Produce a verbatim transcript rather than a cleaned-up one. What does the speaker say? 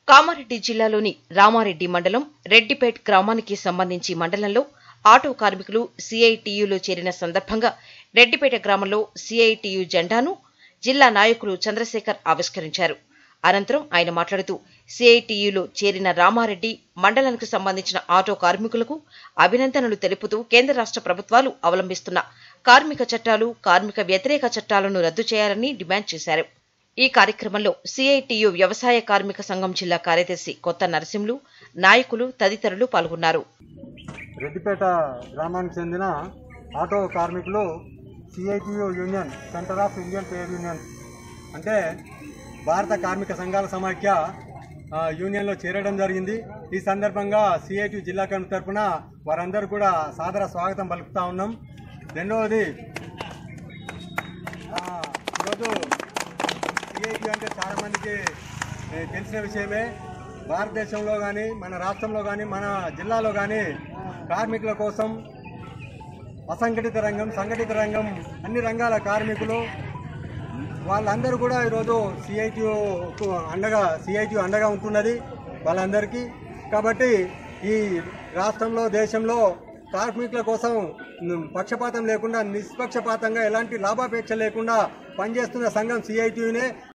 కామారెడ్డి జిల్లాలోని రామారెడ్డి మండలం రెడ్డిపేట్ గ్రామానికి సంబంధించి మండలంలో ఆటో కార్మికులు సీఐటీయూలో చేరిన సందర్భంగా రెడ్డిపేట గ్రామంలో సీఐటీయూ జెండాను జిల్లా నాయకులు చంద్రశేఖర్ ఆవిష్కరించారు. అనంతరం ఆయన మాట్లాడుతూ సీఐటీయూలో చేరిన రామారెడ్డి మండలానికి సంబంధించిన ఆటో కార్మికులకు అభినందనలు తెలుపుతూ కేంద్ర రాష్ట్ర ప్రభుత్వాలు అవలంబిస్తున్న కార్మిక చట్టాలు, కార్మిక వ్యతిరేక చట్టాలను రద్దు చేయాలని డిమాండ్ చేశారు. ఈ కార్యక్రమంలో సీఐటీయూ వ్యవసాయ కార్మిక సంఘం జిల్లా కార్యదర్శి కొత్త నరసింహులు, నాయకులు తదితరులు పాల్గొన్నారు. రెడ్డిపేట గ్రామానికి చెందిన ఆటో కార్మికులు CITU union, centre of Indian trade union అంటే భారత కార్మిక సంఘాల సమాఖ్య యూనియన్లో చేరడం జరిగింది. ఈ సందర్భంగా సీఐటీయూ జిల్లా కమిటీ తరఫున వారందరూ కూడా సాదర స్వాగతం పలుకుతా ఉన్నాం. రెండవది, ఈరోజు సీఐటీయూ అంటే చాలామందికి తెలిసిన విషయమే. భారతదేశంలో కానీ, మన రాష్ట్రంలో కానీ, మన జిల్లాలో కానీ కార్మికుల కోసం అసంఘటిత రంగం, సంఘటిత రంగం, అన్ని రంగాల కార్మికులు వాళ్ళందరూ కూడా ఈరోజు సీఐటీయూకు అండగా సీఐటీయూ అండగా ఉంటున్నది వాళ్ళందరికీ. కాబట్టి ఈ రాష్ట్రంలో, దేశంలో కార్మికుల కోసం పక్షపాతం లేకుండా నిష్పక్షపాతంగా ఎలాంటి లాభాపేక్ష లేకుండా పనిచేస్తున్న సంఘం సీఐటీయూనే.